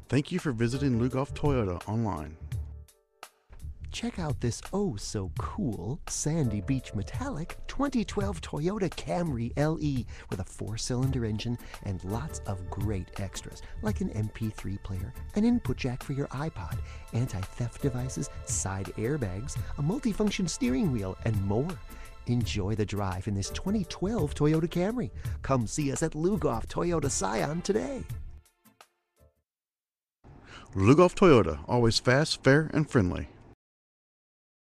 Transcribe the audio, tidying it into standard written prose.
Thank you for visiting Lugoff Toyota online. Check out this oh-so-cool Sandy Beach Metallic 2012 Toyota Camry LE with a 4-cylinder engine and lots of great extras like an MP3 player, an input jack for your iPod, anti-theft devices, side airbags, a multifunction steering wheel, and more. Enjoy the drive in this 2012 Toyota Camry. Come see us at Lugoff Toyota Scion today. Lugoff Toyota, always fast, fair, and friendly.